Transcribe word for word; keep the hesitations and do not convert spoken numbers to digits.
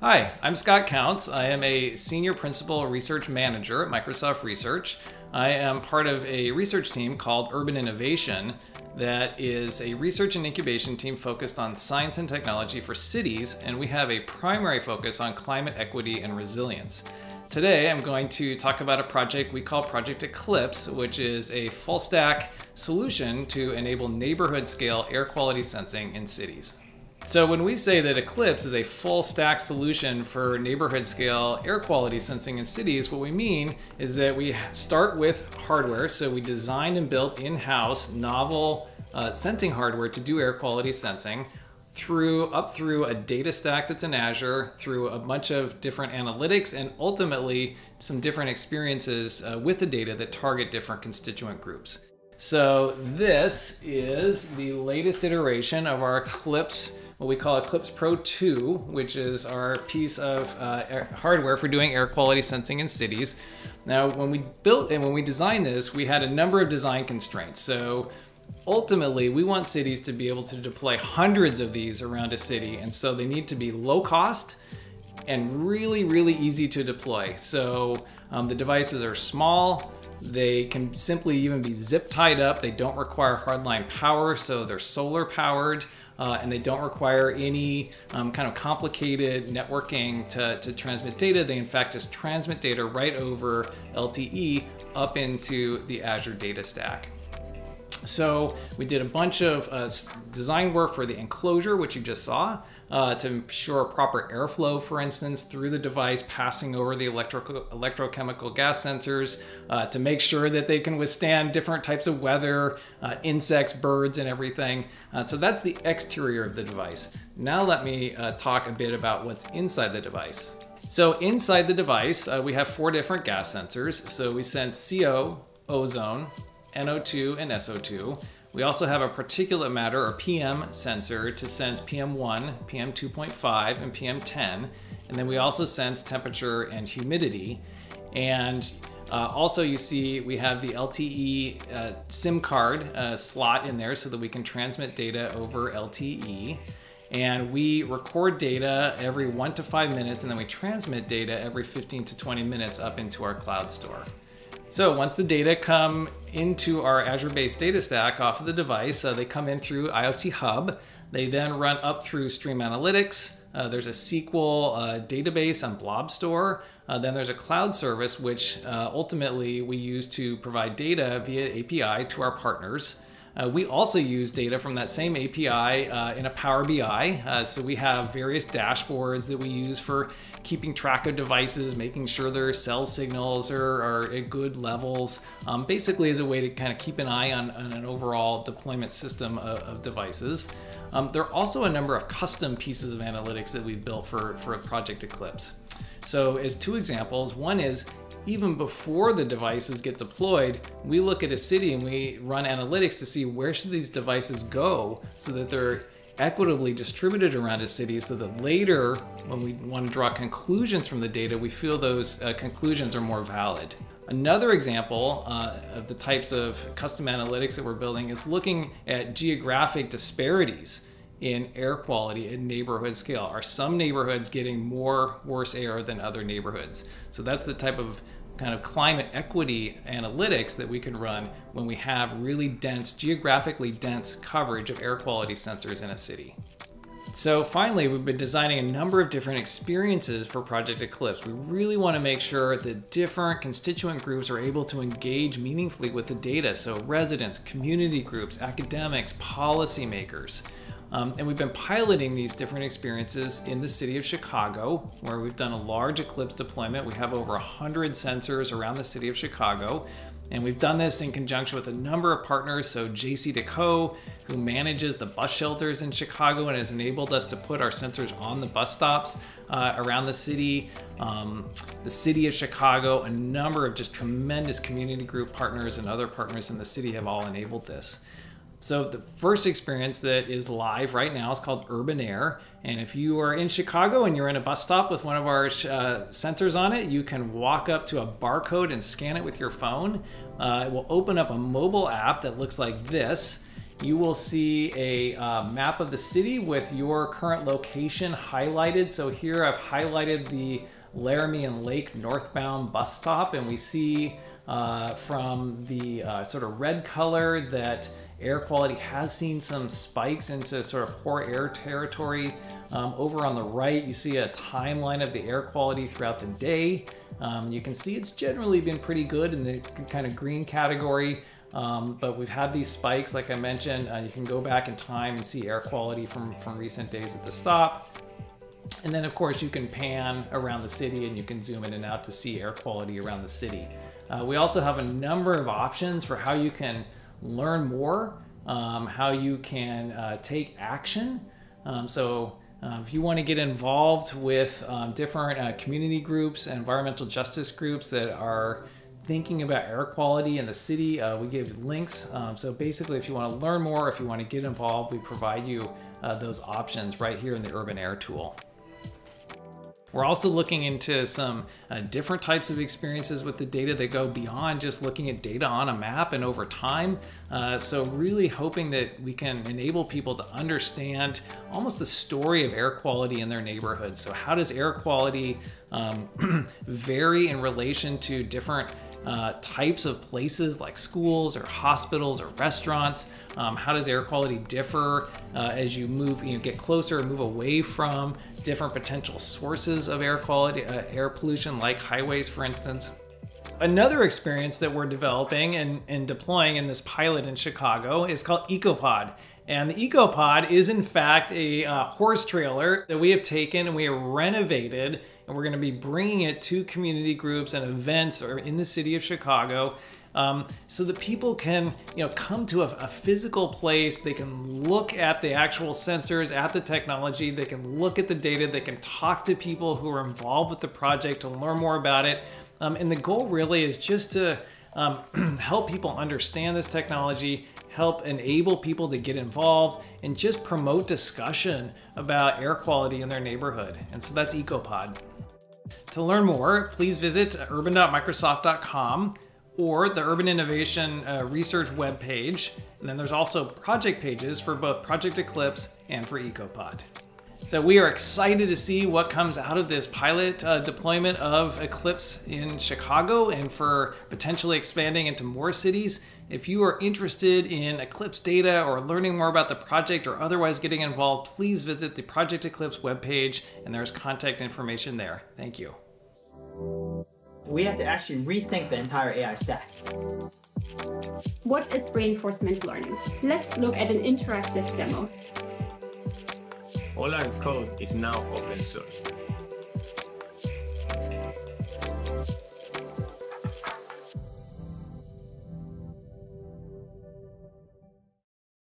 Hi, I'm Scott Counts. I am a Senior Principal Research Manager at Microsoft Research. I am part of a research team called Urban Innovation that is a research and incubation team focused on science and technology for cities, and we have a primary focus on climate equity and resilience. Today I'm going to talk about a project we call Project Eclipse, which is a full stack solution to enable neighborhood scale air quality sensing in cities. So when we say that Eclipse is a full stack solution for neighborhood scale air quality sensing in cities, what we mean is that we start with hardware. So we designed and built in-house novel uh, sensing hardware to do air quality sensing through up through a data stack that's in Azure, through a bunch of different analytics, and ultimately some different experiences uh, with the data that target different constituent groups. So this is the latest iteration of our Eclipse, what we call Eclipse Pro two, which is our piece of uh, hardware for doing air quality sensing in cities. Now, when we built and when we designed this, we had a number of design constraints. So ultimately, we want cities to be able to deploy hundreds of these around a city. And so they need to be low cost and really, really easy to deploy. So um, the devices are small. They can simply even be zip tied up. They don't require hardline power, so they're solar powered. Uh, and they don't require any um, kind of complicated networking to, to transmit data. They in fact just transmit data right over L T E up into the Azure data stack. So we did a bunch of uh, design work for the enclosure, which you just saw, uh, to ensure proper airflow, for instance, through the device, passing over the electrical, electrochemical gas sensors, uh, to make sure that they can withstand different types of weather, uh, insects, birds, and everything. Uh, so that's the exterior of the device. Now let me uh, talk a bit about what's inside the device. So inside the device, uh, we have four different gas sensors. So we sense C O, ozone, N O two, and S O two. We also have a particulate matter or P M sensor to sense P M one, P M two point five, and P M ten. And then we also sense temperature and humidity. And uh, also you see we have the L T E uh, SIM card uh, slot in there so that we can transmit data over L T E. And we record data every one to five minutes, and then we transmit data every fifteen to twenty minutes up into our cloud store. So once the data come into our Azure-based data stack off of the device, uh, they come in through IoT Hub. They then run up through Stream Analytics. Uh, there's a S Q L uh, database on Blob Store. Uh, then there's a cloud service, which uh, ultimately we use to provide data via A P I to our partners. Uh, we also use data from that same A P I uh, in a Power B I. Uh, so we have various dashboards that we use for keeping track of devices, making sure their cell signals are, are at good levels, um, basically as a way to kind of keep an eye on, on an overall deployment system of, of devices. Um, there are also a number of custom pieces of analytics that we've built for, for Project Eclipse. So as two examples, one is even before the devices get deployed, we look at a city and we run analytics to see where should these devices go so that they're equitably distributed around a city, so that later when we want to draw conclusions from the data, we feel those uh, conclusions are more valid. Another example uh, of the types of custom analytics that we're building is looking at geographic disparities in air quality at neighborhood scale. Are some neighborhoods getting more worse air than other neighborhoods? So that's the type of kind of climate equity analytics that we can run when we have really dense, geographically dense coverage of air quality sensors in a city. So finally, we've been designing a number of different experiences for Project Eclipse. We really want to make sure that different constituent groups are able to engage meaningfully with the data. So residents, community groups, academics, policymakers. Um, and we've been piloting these different experiences in the city of Chicago, where we've done a large Eclipse deployment. We have over one hundred sensors around the city of Chicago. And we've done this in conjunction with a number of partners. So J C Deco, who manages the bus shelters in Chicago and has enabled us to put our sensors on the bus stops uh, around the city. Um, the city of Chicago, a number of just tremendous community group partners and other partners in the city have all enabled this. So the first experience that is live right now is called Urban Air. And if you are in Chicago and you're in a bus stop with one of our uh, sensors on it, you can walk up to a barcode and scan it with your phone. Uh, it will open up a mobile app that looks like this. you will see a uh, map of the city with your current location highlighted. So here I've highlighted the Laramie and Lake northbound bus stop, and we see uh, from the uh, sort of red color that air quality has seen some spikes into sort of poor air territory. Um, over on the right, you see a timeline of the air quality throughout the day. Um, you can see it's generally been pretty good in the kind of green category, um, but we've had these spikes, like I mentioned. Uh, you can go back in time and see air quality from, from recent days at the stop. And then of course you can pan around the city and you can zoom in and out to see air quality around the city. Uh, we also have a number of options for how you can learn more, um, how you can uh, take action. Um, so uh, if you want to get involved with um, different uh, community groups and environmental justice groups that are thinking about air quality in the city, uh, we give links. Um, so basically, if you want to learn more, if you want to get involved, we provide you uh, those options right here in the Urban Air tool. We're also looking into some uh, different types of experiences with the data that go beyond just looking at data on a map and over time. Uh, so really hoping that we can enable people to understand almost the story of air quality in their neighborhoods. So how does air quality um, vary in relation to different Uh, types of places like schools or hospitals or restaurants? Um, how does air quality differ uh, as you move, you know, get closer or move away from different potential sources of air quality, uh, air pollution, like highways, for instance? Another experience that we're developing and, and deploying in this pilot in Chicago is called Ecopod. And the Ecopod is in fact a uh, horse trailer that we have taken and we have renovated, and we're going to be bringing it to community groups and events or in the city of Chicago, um, so that people can, you know, come to a, a physical place. They can look at the actual sensors, at the technology. They can look at the data. They can talk to people who are involved with the project to learn more about it. Um, and the goal really is just to um, help people understand this technology, help enable people to get involved, and just promote discussion about air quality in their neighborhood. And so that's Ecopod. To learn more, please visit urban dot microsoft dot com or the Urban Innovation uh, Research webpage. And then there's also project pages for both Project Eclipse and for Ecopod. So we are excited to see what comes out of this pilot uh, deployment of Eclipse in Chicago and for potentially expanding into more cities. If you are interested in Eclipse data or learning more about the project or otherwise getting involved, please visit the Project Eclipse webpage and there's contact information there. Thank you. We have to actually rethink the entire A I stack. What is reinforcement learning? Let's look at an interactive demo. All our code is now open source.